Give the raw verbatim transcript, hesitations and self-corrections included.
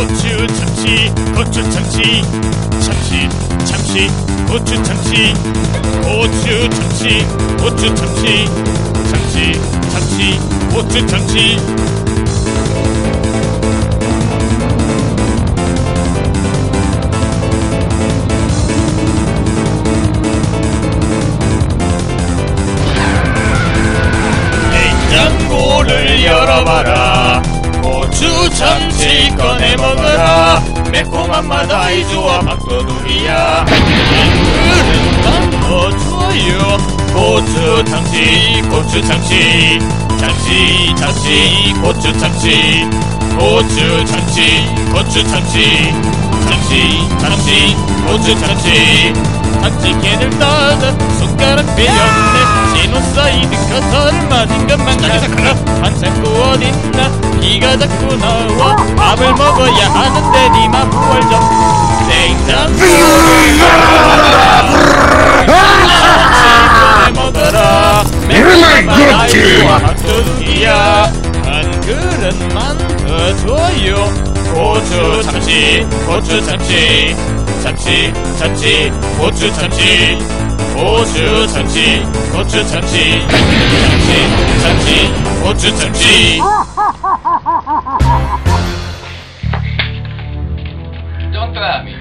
고추 참치 고추 참치 참치 참치 고추 참치 고추 참치 고추 참치 참치 참치 고추 참치 냉장고를 열어봐라. 고추 참치 꺼내 먹어라. 매콤한 맛 아이 좋아 밥도둑이야. 그릇만 넣어줘요. 고추 참치 고추 참치 참치 참치 고추 참치 고추 참치 고추 참치 참치 참치 고추 참치 참치캔을 따다 손가락 베렸네. 시노사이드 커터를 맞은 것만 같아. 한참 또 어딨나 비가 자꾸 나와. 밥을 먹어야 하는데 니만 부활 좀. 냉장고를 꺼내 먹어라. 매콤한 아이와 밥도둑이야. 한 그릇만 더 줘요. 고추 참치 고추 참치 참치 참치 고추 참치 고추 참치 고추 참치 참치 참치 고추 참치. Don't grab me.